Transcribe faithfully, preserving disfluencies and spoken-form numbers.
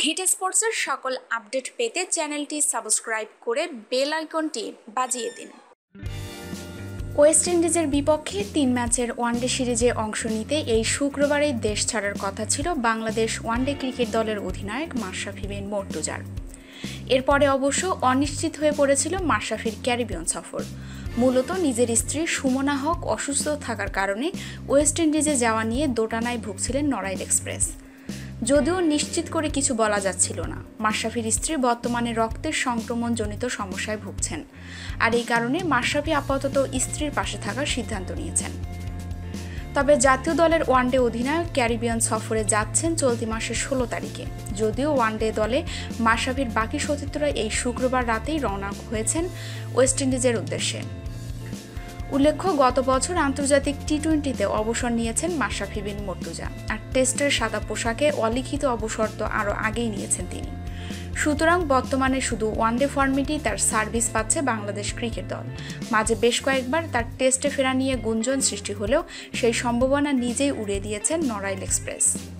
Hit স্পোর্টসের সকল update পেতে চ্যানেলটি সাবস্ক্রাইব করে বেল আইকনটি বাজিয়ে দিন। ওয়েস্ট ইন্ডিজের বিপক্ষে তিন ম্যাচের ওয়ানডে সিরিজে অংশ নিতে এই শুক্রবারেই দেশ ছাড়ার কথা ছিল বাংলাদেশ ওয়ানডে ক্রিকেট দলের অধিনায়ক মাশরাফি বিন মর্তুজার। এরপরে অবশ্য অনিশ্চিত হয়ে পড়েছিল মাশরাফির ক্যারিবিয়ান সফর। মূলত নিজের স্ত্রী সুমনা হক অসুস্থ থাকার কারণে ওয়েস্ট ইন্ডিজে যাওয়া নিয়ে দোটানায় ভুগছিলেন নড়াইল এক্সপ্রেস। যদিও নিশ্চিত করে কিছু বলা যাচ্ছিল না। মাশরাফির স্ত্রী বর্তমানে রক্তের সংক্রমণজনিত সমস্যায় ভুগছেন, আর এই কারণে মাশরাফি আপাতত স্ত্রীর পাশে থাকার সিদ্ধান্ত নিয়েছেন। তবে জাতীয় দলের ওয়ানডে অধিনায়ক ক্যারিবিয়ান সফরে যাচ্ছেন চলতি মাসের ষোলো তারিখে। যদিও ওয়ানডে দলে মাশরাফির বাকি সতীর্থরা এই শুক্রবার রাতেই রওনা হয়েছেন ওয়েস্ট ইন্ডিজের উদ্দেশ্যে। উল্লেখ্য, গত বছর আন্তর্জাতিক টি টোয়েন্টিতে অবসর নিয়েছেন মাশরাফি বিন মর্তুজা, আর টেস্টের সাদা পোশাকে অলিখিত অবসর তো আরও আগেই নিয়েছেন তিনি। সুতরাং বর্তমানে শুধু ওয়ানডে ফর্মেটেই তার সার্ভিস পাচ্ছে বাংলাদেশ ক্রিকেট দল। মাঝে বেশ কয়েকবার তার টেস্টে ফেরা নিয়ে গুঞ্জন সৃষ্টি হলেও সেই সম্ভাবনা নিজেই উড়িয়ে দিয়েছেন নড়াইল এক্সপ্রেস।